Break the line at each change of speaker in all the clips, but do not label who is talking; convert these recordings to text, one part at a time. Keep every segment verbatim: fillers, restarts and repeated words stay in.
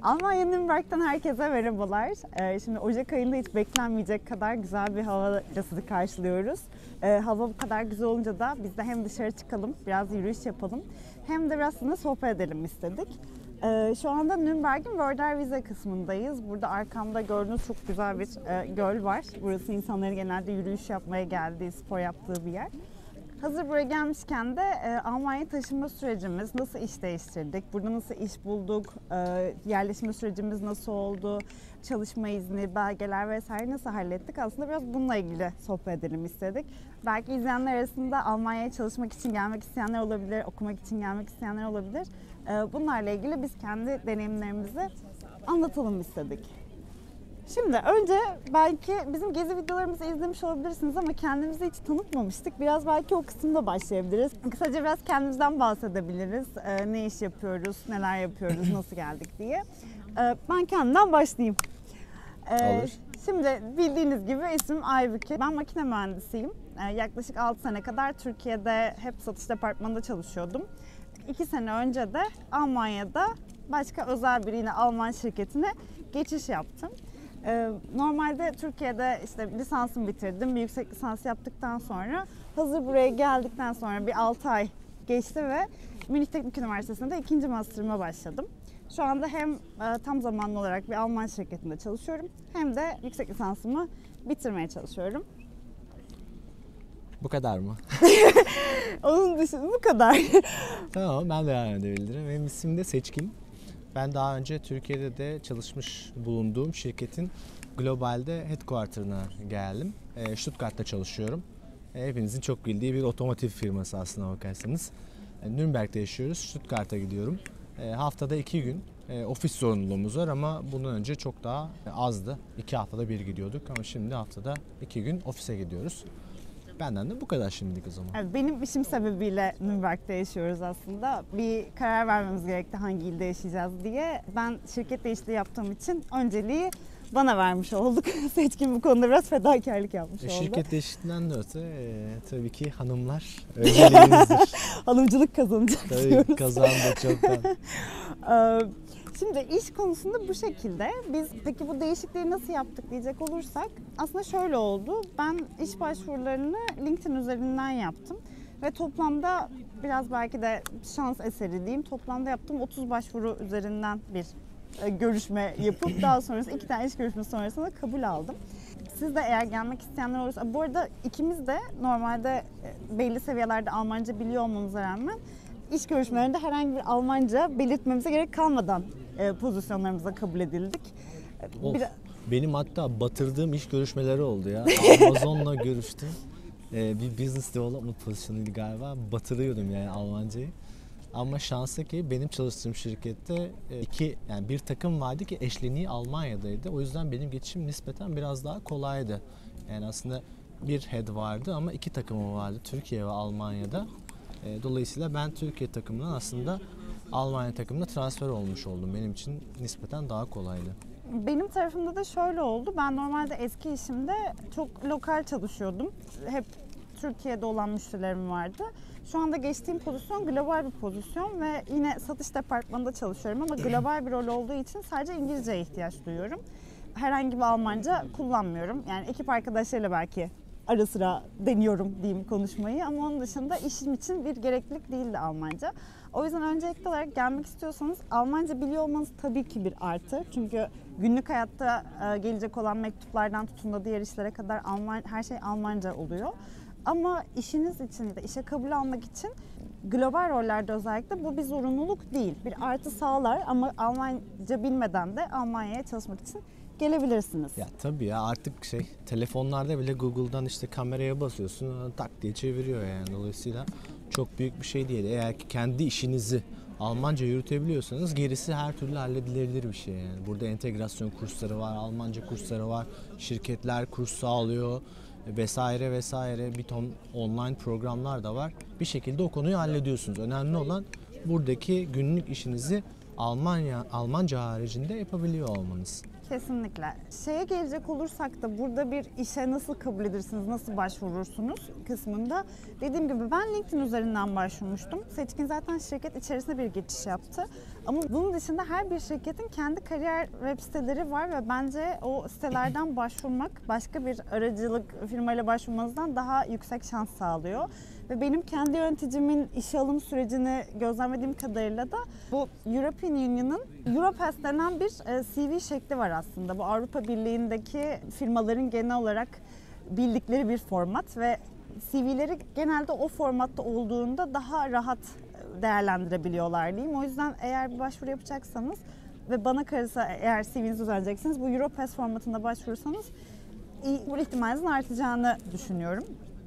Almanya Nürnberg'den herkese merhabalar. Ee, şimdi Ocak ayında hiç beklenmeyecek kadar güzel bir havayla sizi karşılıyoruz. Ee, hava bu kadar güzel olunca da biz de hem dışarı çıkalım, biraz yürüyüş yapalım, hem de biraz sizinle sohbet edelim istedik. Ee, şu anda Nürnberg'in Wörtherwiese kısmındayız. Burada arkamda gördüğünüz çok güzel bir e, göl var. Burası insanların genelde yürüyüş yapmaya geldiği, spor yaptığı bir yer. Hazır buraya gelmişken de e, Almanya'ya taşınma sürecimiz, nasıl iş değiştirdik, burada nasıl iş bulduk, e, yerleşme sürecimiz nasıl oldu, çalışma izni, belgeler vesaire nasıl hallettik, aslında biraz bununla ilgili sohbet edelim istedik. Belki izleyenler arasında Almanya'ya çalışmak için gelmek isteyenler olabilir, okumak için gelmek isteyenler olabilir. E, bunlarla ilgili biz kendi deneyimlerimizi anlatalım istedik. Şimdi önce belki bizim gezi videolarımızı izlemiş olabilirsiniz ama kendimizi hiç tanıtmamıştık. Biraz belki o kısımda başlayabiliriz. Kısaca biraz kendimizden bahsedebiliriz. Ee, ne iş yapıyoruz, neler yapıyoruz, nasıl geldik diye. Ee, ben kendimden başlayayım.
Ee, Olur.
Şimdi bildiğiniz gibi ismim Aybüke. Ben makine mühendisiyim. Ee, yaklaşık altı sene kadar Türkiye'de hep satış departmanında çalışıyordum. iki sene önce de Almanya'da başka özel bir yine Alman şirketine geçiş yaptım. Normalde Türkiye'de işte lisansımı bitirdim, bir yüksek lisans yaptıktan sonra hazır buraya geldikten sonra bir altı ay geçti ve Münih Teknik Üniversitesi'nde ikinci master'ıma başladım. Şu anda hem tam zamanlı olarak bir Alman şirketinde çalışıyorum hem de yüksek lisansımı bitirmeye çalışıyorum.
Bu kadar mı?
Onun dışında bu kadar.
Tamam, ben de devam edebilirim. Benim ismim de Seçkin. Ben daha önce Türkiye'de de çalışmış bulunduğum şirketin globalde headquarter'ına geldim. E, Stuttgart'ta çalışıyorum. E, hepinizin çok bildiği bir otomotiv firması aslına bakarsanız. E, Nürnberg'de yaşıyoruz, Stuttgart'a gidiyorum. E, haftada iki gün e, ofis zorunluluğumuz var ama bundan önce çok daha azdı. İki haftada bir gidiyorduk ama şimdi haftada iki gün ofise gidiyoruz. Benden de bu kadar şimdilik o zaman.
Evet, benim işim sebebiyle Nürnberg'de yaşıyoruz aslında. Bir karar vermemiz gerekti hangi ilde yaşayacağız diye. Ben şirket değişikliği yaptığım için önceliği bana vermiş olduk. Seçkin bu konuda biraz fedakarlık yapmış
e,
oldu.
Şirket değişikliğinden de öte e, tabii ki hanımlar önceliğimizdir.
Hanımcılık kazanacak
tabii
diyoruz.
kazandı çoktan.
Şimdi iş konusunda bu şekilde. Biz peki bu değişikliği nasıl yaptık diyecek olursak aslında şöyle oldu. Ben iş başvurularını LinkedIn üzerinden yaptım ve toplamda biraz belki de şans eseri diyeyim. Toplamda yaptığım otuz başvuru üzerinden bir görüşme yapıp daha sonrasında iki tane iş görüşmesi sonrasında kabul aldım. Siz de eğer gelmek isteyenler olursa, bu arada ikimiz de normalde belli seviyelerde Almanca biliyor olmamıza rağmen İş görüşmelerinde herhangi bir Almanca belirtmemize gerek kalmadan e, pozisyonlarımıza kabul edildik.
Of,
bir...
Benim hatta batırdığım iş görüşmeleri oldu ya. Amazon'la görüştüm. Ee, bir business development pozisyonuydu galiba. Batırıyordum yani Almancayı. Ama şansa ki benim çalıştığım şirkette iki yani bir takım vardı ki eşleniği Almanya'daydı. O yüzden benim geçişim nispeten biraz daha kolaydı. Yani aslında bir head vardı ama iki takımı vardı Türkiye ve Almanya'da. Dolayısıyla ben Türkiye takımından aslında Almanya takımına transfer olmuş oldum. Benim için nispeten daha kolaydı.
Benim tarafımda da şöyle oldu. Ben normalde eski işimde çok lokal çalışıyordum. Hep Türkiye'de olan müşterilerim vardı. Şu anda geçtiğim pozisyon global bir pozisyon ve yine satış departmanında çalışıyorum ama global bir rol olduğu için sadece İngilizceye ihtiyaç duyuyorum. Herhangi bir Almanca kullanmıyorum. Yani ekip arkadaşlarıyla belki ara sıra deniyorum diyeyim konuşmayı ama onun dışında işim için bir gereklilik değildi Almanca. O yüzden öncelikli olarak gelmek istiyorsanız Almanca biliyor olmanız tabii ki bir artı. Çünkü günlük hayatta gelecek olan mektuplardan tutun da diğer işlere kadar Alman, her şey Almanca oluyor. Ama işiniz için ya da işe kabul almak için global rollerde özellikle bu bir zorunluluk değil. Bir artı sağlar ama Almanca bilmeden de Almanya'ya çalışmak için gelebilirsiniz.
Ya tabii ya artık şey telefonlarda bile Google'dan işte kameraya basıyorsun tak diye çeviriyor yani. Dolayısıyla çok büyük bir şey değil. Eğer ki kendi işinizi Almanca yürütebiliyorsanız gerisi her türlü halledilebilir bir şey yani. Burada entegrasyon kursları var, Almanca kursları var, şirketler kurs sağlıyor vesaire vesaire bir ton online programlar da var. Bir şekilde o konuyu hallediyorsunuz. Önemli olan buradaki günlük işinizi Almanya Almanca haricinde yapabiliyor olmanız.
Kesinlikle. Şeye gelecek olursak da burada bir işe nasıl kabul edirsiniz, nasıl başvurursunuz kısmında. Dediğim gibi ben LinkedIn üzerinden başvurmuştum. Seçkin zaten şirket içerisinde bir geçiş yaptı. Ama bunun dışında her bir şirketin kendi kariyer web siteleri var ve bence o sitelerden başvurmak başka bir aracılık firmayla başvurmanızdan daha yüksek şans sağlıyor. Ve benim kendi yöneticimin işe alım sürecini gözlemlediğim kadarıyla da bu European Union'ın Europass denen bir C V şekli var aslında. Bu Avrupa Birliği'ndeki firmaların genel olarak bildikleri bir format ve C V'leri genelde o formatta olduğunda daha rahat değerlendirebiliyorlar diyeyim. O yüzden eğer bir başvuru yapacaksanız ve bana kalırsa eğer C V'nizi düzenleyeceksiniz bu Europass formatında başvurursanız bu ihtimalinizin artacağını düşünüyorum.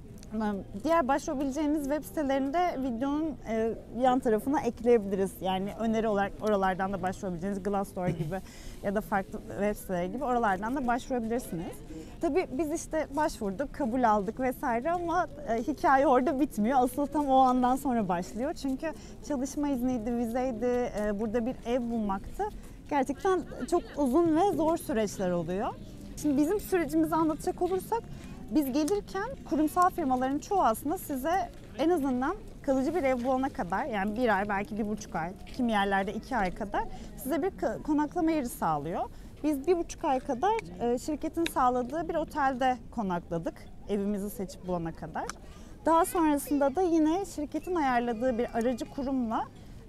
Diğer başvurabileceğiniz web sitelerinde videonun yan tarafına ekleyebiliriz. Yani öneri olarak oralardan da başvurabileceğiniz Glassdoor gibi ya da farklı web siteleri gibi oralardan da başvurabilirsiniz. Tabii biz işte başvurduk, kabul aldık vesaire ama hikaye orada bitmiyor. Asıl tam o andan sonra başlıyor. Çünkü çalışma izniydi, vizeydi, burada bir ev bulmaktı. Gerçekten çok uzun ve zor süreçler oluyor. Şimdi bizim sürecimizi anlatacak olursak biz gelirken kurumsal firmaların çoğu aslında size en azından kalıcı bir ev bulana kadar yani bir ay belki bir buçuk ay, kimi yerlerde iki ay kadar size bir konaklama yeri sağlıyor. Biz bir buçuk ay kadar şirketin sağladığı bir otelde konakladık evimizi seçip bulana kadar. Daha sonrasında da yine şirketin ayarladığı bir aracı kurumla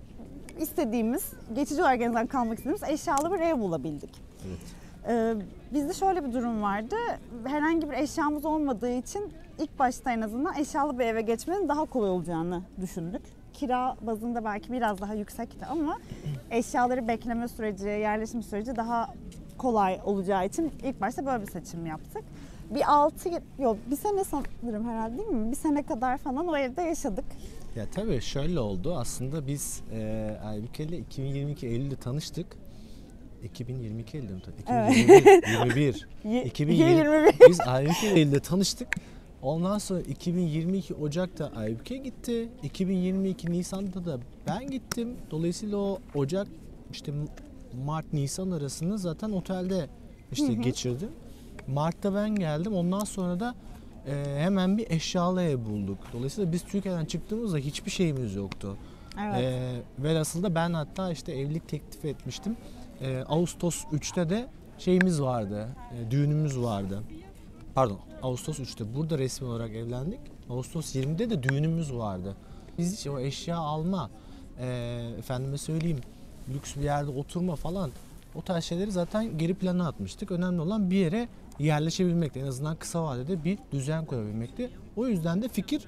istediğimiz, geçici olarak en azından kalmak istediğimiz eşyalı bir ev bulabildik. Evet. Ee, bizde şöyle bir durum vardı. Herhangi bir eşyamız olmadığı için ilk başta en azından eşyalı bir eve geçmenin daha kolay olacağını düşündük. Kira bazında belki biraz daha yüksekti ama eşyaları bekleme süreci, yerleşim süreci daha kolay olacağı için ilk başta böyle bir seçim yaptık. Bir altı, yok bir sene sanırım herhalde değil mi? Bir sene kadar falan o evde yaşadık.
Ya tabii şöyle oldu. Aslında biz e, Aybüke ile iki bin yirmi iki Eylül'de tanıştık. iki bin yirmi iki Eylül'de mi tanıştık? iki bin yirmi bir. iki bin yirmi bir. Biz Aybüke ile Eylül'de tanıştık. Ondan sonra iki bin yirmi iki Ocak'ta Aybüke gitti. iki bin yirmi iki Nisan'da da ben gittim. Dolayısıyla o Ocak işte Mart Nisan arasını zaten otelde işte hı hı. geçirdim. Mart'ta ben geldim. Ondan sonra da e, hemen bir eşyalı ev bulduk. Dolayısıyla biz Türkiye'den çıktığımızda hiçbir şeyimiz yoktu. Evet. E, velhasıl da ben hatta işte evlilik teklif etmiştim. E, Ağustos üçte de şeyimiz vardı. E, düğünümüz vardı. Pardon, Ağustos üçte burada resmi olarak evlendik. Ağustos yirmide de düğünümüz vardı. Biz hiç o eşya alma, e, efendime söyleyeyim lüks bir yerde oturma falan o tarz şeyleri zaten geri plana atmıştık. Önemli olan bir yere yerleşebilmekti. En azından kısa vadede bir düzen kurabilmekti. O yüzden de fikir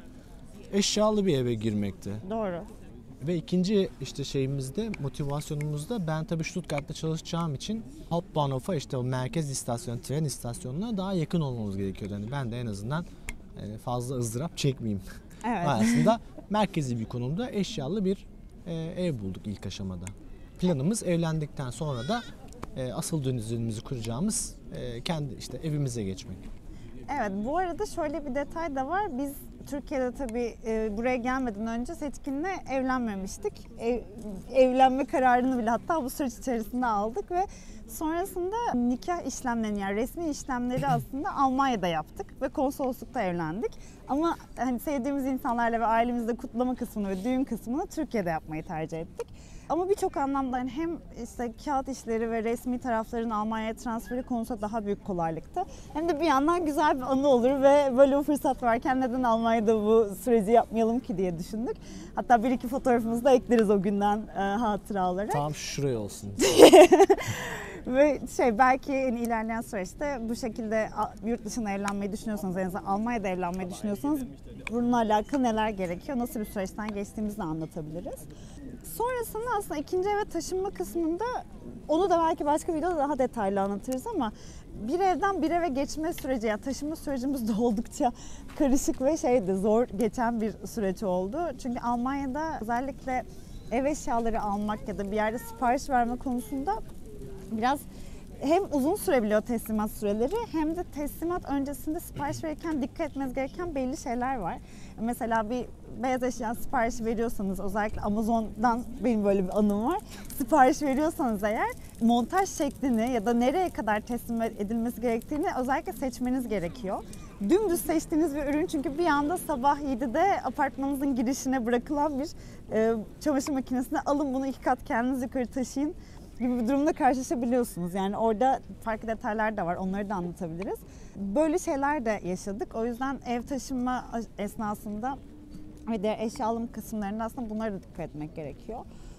eşyalı bir eve girmekti.
Doğru.
Ve ikinci işte şeyimizde, motivasyonumuzda ben tabii Stuttgart'ta çalışacağım için Hauptbahnhof'a işte o merkez istasyon, tren istasyonuna daha yakın olmamız gerekiyordu. Yani ben de en azından fazla ızdırap çekmeyeyim. Evet. Aslında merkezi bir konumda eşyalı bir ev bulduk ilk aşamada. Planımız evlendikten sonra da asıl düzenimizi kuracağımız kendi işte evimize geçmek.
Evet, bu arada şöyle bir detay da var. Biz Türkiye'de tabii e, buraya gelmeden önce Seçkin'le evlenmemiştik. Ev, evlenme kararını bile hatta bu süreç içerisinde aldık ve sonrasında nikah işlemlerini yani resmi işlemleri aslında Almanya'da yaptık ve konsoloslukta evlendik. Ama hani sevdiğimiz insanlarla ve ailemizle kutlama kısmını ve düğün kısmını Türkiye'de yapmayı tercih ettik. Ama birçok anlamda yani hem işte kağıt işleri ve resmi tarafların Almanya'ya transferi konusunda daha büyük kolaylıktı. Hem de bir yandan güzel bir anı olur ve böyle bir fırsat varken neden Almanya'da bu süreci yapmayalım ki diye düşündük. Hatta bir iki fotoğrafımızı da ekleriz o günden e, hatıra olarak.
Tam şuraya olsun.
Ve şey belki yani ilerleyen süreçte bu şekilde yurt dışına evlenmeyi düşünüyorsanız, en azından Almanya'da evlenmeyi düşünüyorsanız bununla alakalı neler gerekiyor, nasıl bir süreçten geçtiğimizi de anlatabiliriz. Sonrasında aslında ikinci eve taşınma kısmında onu da belki başka videoda daha detaylı anlatırız ama bir evden bir eve geçme süreci, yani taşınma sürecimiz de oldukça karışık ve şeydi, zor geçen bir süreç oldu. Çünkü Almanya'da özellikle ev eşyaları almak ya da bir yerde sipariş verme konusunda biraz hem uzun sürebiliyor teslimat süreleri hem de teslimat öncesinde sipariş verirken dikkat etmeniz gereken belli şeyler var. Mesela bir beyaz eşya siparişi veriyorsanız, özellikle Amazon'dan benim böyle bir anım var. Sipariş veriyorsanız eğer montaj şeklini ya da nereye kadar teslim edilmesi gerektiğini özellikle seçmeniz gerekiyor. dümdüz seçtiğiniz bir ürün, çünkü bir anda sabah yedide apartmanınızın girişine bırakılan bir e, çamaşır makinesine alın bunu iki kat kendiniz yukarı taşıyın gibi bir durumda karşılaşabiliyorsunuz. Yani orada farklı detaylar da var, onları da anlatabiliriz. Böyle şeyler de yaşadık. O yüzden ev taşınma esnasında ve diğer eşya alım kısımlarında aslında bunlara da dikkat etmek gerekiyor.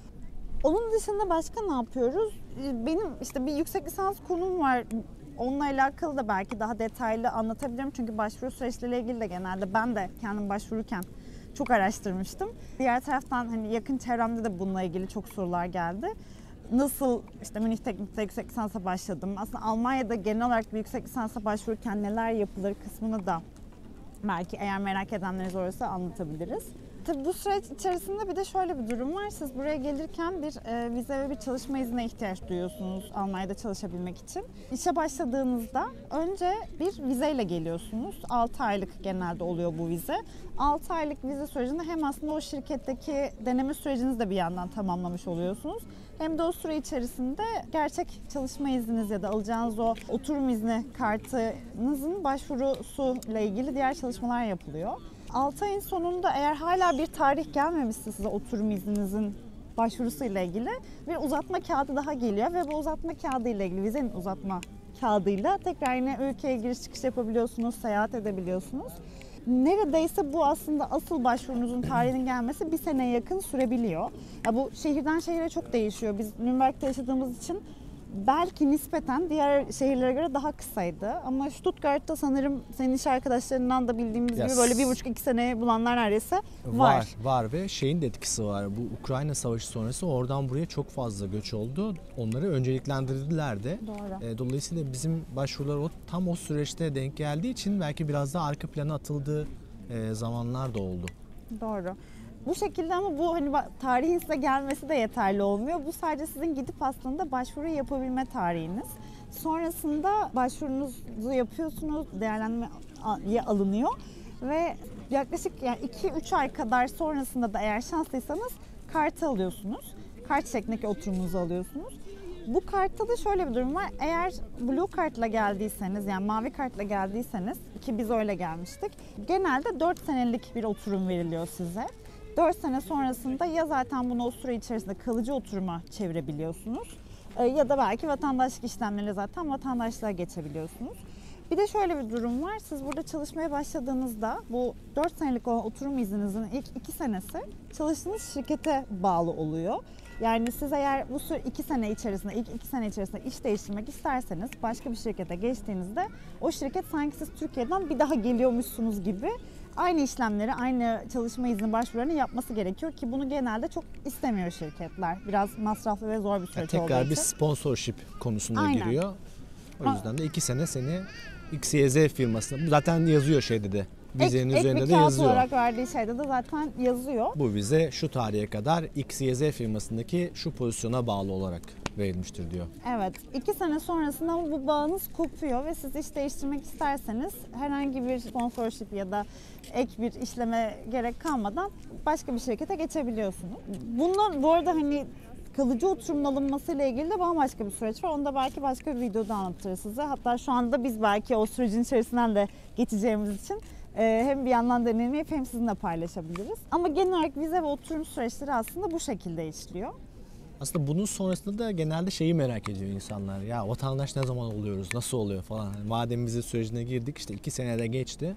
Onun dışında başka ne yapıyoruz? Benim işte bir yüksek lisans konum var. Onunla alakalı da belki daha detaylı anlatabilirim. Çünkü başvuru süreçleriyle ilgili de genelde ben de kendim başvururken çok araştırmıştım. Diğer taraftan hani yakın çevremde de bununla ilgili çok sorular geldi. Nasıl işte Münih Teknik'te yüksek lisansa başladım. Aslında Almanya'da genel olarak bir yüksek lisansa başvururken neler yapılır kısmını da belki eğer merak edenleriniz olursa anlatabiliriz. Tabii bu süreç içerisinde bir de şöyle bir durum var. Siz buraya gelirken bir e, vize ve bir çalışma iznine ihtiyaç duyuyorsunuz Almanya'da çalışabilmek için. İşe başladığınızda önce bir vizeyle geliyorsunuz. altı aylık genelde oluyor bu vize. altı aylık vize sürecinde hem aslında o şirketteki deneme sürecinizi de bir yandan tamamlamış oluyorsunuz. Hem de o süre içerisinde gerçek çalışma izniniz ya da alacağınız o oturum izni kartınızın başvurusuyla ilgili diğer çalışmalar yapılıyor. altı ayın sonunda eğer hala bir tarih gelmemişse size oturum izninizin başvurusuyla ilgili bir uzatma kağıdı daha geliyor ve bu uzatma kağıdı ile ilgili vizenin uzatma kağıdıyla tekrar yine ülkeye giriş çıkış yapabiliyorsunuz, seyahat edebiliyorsunuz. Neredeyse bu aslında asıl başvurunuzun tarihinin gelmesi bir seneye yakın sürebiliyor. Ya bu şehirden şehire çok değişiyor. Biz Nürnberg'de yaşadığımız için belki nispeten diğer şehirlere göre daha kısaydı. Ama Stuttgart'ta sanırım senin iş arkadaşlarından da bildiğimiz
Yes.
gibi böyle bir buçuk iki seneye bulanlar neredeyse var.
Var, var ve şeyin de etkisi var. Bu Ukrayna Savaşı sonrası oradan buraya çok fazla göç oldu. Onları önceliklendirdiler de.
Doğru.
E, Dolayısıyla bizim başvurular o, tam o süreçte denk geldiği için belki biraz daha arka plana atıldığı e, zamanlar da oldu.
Doğru. Bu şekilde ama bu hani tarihin size gelmesi de yeterli olmuyor. Bu sadece sizin gidip aslında başvuru yapabilme tarihiniz. Sonrasında başvurunuzu yapıyorsunuz, değerlendirmeye alınıyor ve yaklaşık yani iki üç ay kadar sonrasında da eğer şanslıysanız kartı alıyorsunuz. Kart şeklindeki oturumunuzu alıyorsunuz. Bu kartta da şöyle bir durum var. Eğer blue kartla geldiyseniz, yani mavi kartla geldiyseniz, ki biz öyle gelmiştik, genelde dört senelik bir oturum veriliyor size. dört sene sonrasında ya zaten bunu o süre içerisinde kalıcı oturuma çevirebiliyorsunuz ya da belki vatandaşlık işlemleriyle zaten vatandaşlığa geçebiliyorsunuz. Bir de şöyle bir durum var. Siz burada çalışmaya başladığınızda bu dört senelik olan oturum izninizin ilk iki senesi çalıştığınız şirkete bağlı oluyor. Yani siz eğer bu süre iki sene içerisinde, ilk iki sene içerisinde iş değiştirmek isterseniz başka bir şirkete geçtiğinizde o şirket sanki siz Türkiye'den bir daha geliyormuşsunuz gibi aynı işlemleri, aynı çalışma izni başvurularını yapması gerekiyor ki bunu genelde çok istemiyor şirketler. Biraz masraflı ve zor bir süreç
Yani
olduğu
tekrar
için.
bir sponsorship konusuna
Aynen.
giriyor. O yüzden de iki sene seni X Y Z firmasına, zaten yazıyor şeyde de, vizenin
ek,
üzerinde
ek bir
de
kağıt
yazıyor.
olarak verdiği şeyde de zaten yazıyor.
Bu vize şu tarihe kadar X Y Z firmasındaki şu pozisyona bağlı olarak verilmiştir diyor.
Evet, iki sene sonrasında ama bu bağınız kopuyor ve siz iş değiştirmek isterseniz herhangi bir sponsorship ya da ek bir işleme gerek kalmadan başka bir şirkete geçebiliyorsunuz. Bundan bu arada hani kalıcı oturumun alınmasıyla ilgili de bambaşka bir süreç var. Onu da belki başka bir videoda anlatırız size. Hatta şu anda biz belki o sürecin içerisinden de geçeceğimiz için hem bir yandan deneyimleyip hem sizinle paylaşabiliriz. Ama genel olarak vize ve oturum süreçleri aslında bu şekilde işliyor.
Aslında bunun sonrasında da genelde şeyi merak ediyor insanlar. Ya vatandaş ne zaman oluyoruz, nasıl oluyor falan. Yani madem vize sürecine girdik, işte iki senede geçti.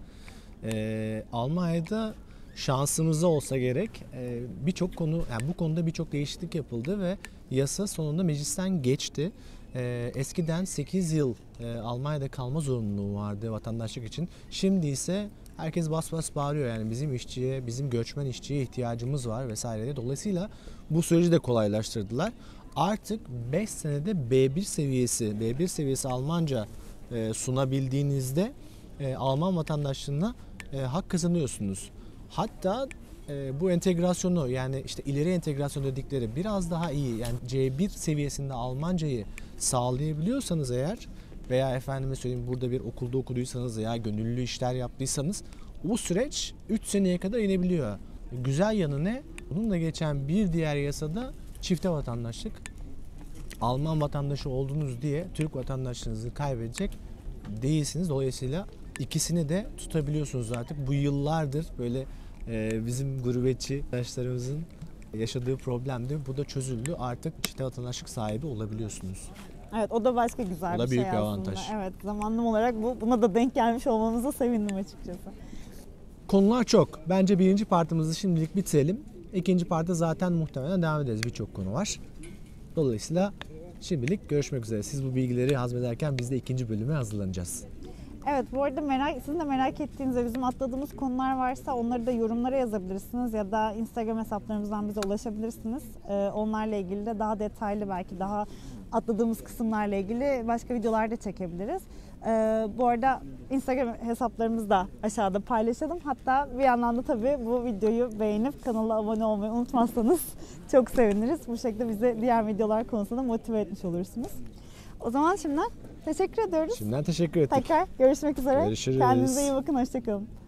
Ee, Almanya'da şansımıza olsa gerek e, birçok konu, yani bu konuda birçok değişiklik yapıldı ve yasa sonunda meclisten geçti. Ee, eskiden sekiz yıl e, Almanya'da kalma zorunluluğu vardı vatandaşlık için. Şimdi ise herkes bas bas bağırıyor, yani bizim işçiye, bizim göçmen işçiye ihtiyacımız var vesaire. Dolayısıyla bu süreci de kolaylaştırdılar. Artık beş senede B bir seviyesi, B bir seviyesi Almanca e, sunabildiğinizde e, Alman vatandaşlığına e, hak kazanıyorsunuz. Hatta e, bu entegrasyonu, yani işte ileri entegrasyon dedikleri biraz daha iyi, yani C bir seviyesinde Almancayı sağlayabiliyorsanız eğer veya efendime söyleyeyim burada bir okulda okuduysanız veya gönüllü işler yaptıysanız o süreç üç seneye kadar inebiliyor. Güzel yanı ne? Bununla geçen bir diğer yasada çifte vatandaşlık. Alman vatandaşı oldunuz diye Türk vatandaşlığınızı kaybedecek değilsiniz. Dolayısıyla İkisini de tutabiliyorsunuz artık. Bu yıllardır böyle e, bizim gurbetçi arkadaşlarımızın yaşadığı problemdi. Bu da çözüldü. Artık çifte vatandaşlık sahibi olabiliyorsunuz.
Evet, o da başka güzel
O da
bir
büyük
şey
bir
aslında.
avantaj.
Evet, zamanlım olarak bu buna da denk gelmiş olmamıza sevindim açıkçası.
Konular çok. Bence birinci partımızı şimdilik bitirelim. İkinci partta zaten muhtemelen devam ederiz. Birçok konu var. Dolayısıyla şimdilik görüşmek üzere. Siz bu bilgileri hazmederken biz de ikinci bölüme hazırlanacağız.
Evet, bu arada merak, sizin de merak ettiğiniz ve bizim atladığımız konular varsa onları da yorumlara yazabilirsiniz ya da Instagram hesaplarımızdan bize ulaşabilirsiniz. Ee, onlarla ilgili de daha detaylı, belki daha atladığımız kısımlarla ilgili başka videolar da çekebiliriz. Ee, bu arada Instagram hesaplarımızı da aşağıda paylaşalım. Hatta bir yandan da tabii bu videoyu beğenip kanala abone olmayı unutmazsanız çok seviniriz. Bu şekilde bizi diğer videolar konusunda motive etmiş olursunuz. O zaman şimdiden teşekkür ediyoruz.
Şimdiden teşekkür ettik.
Tekrar görüşmek üzere.
Görüşürüz.
Kendinize iyi bakın. Hoşçakalın.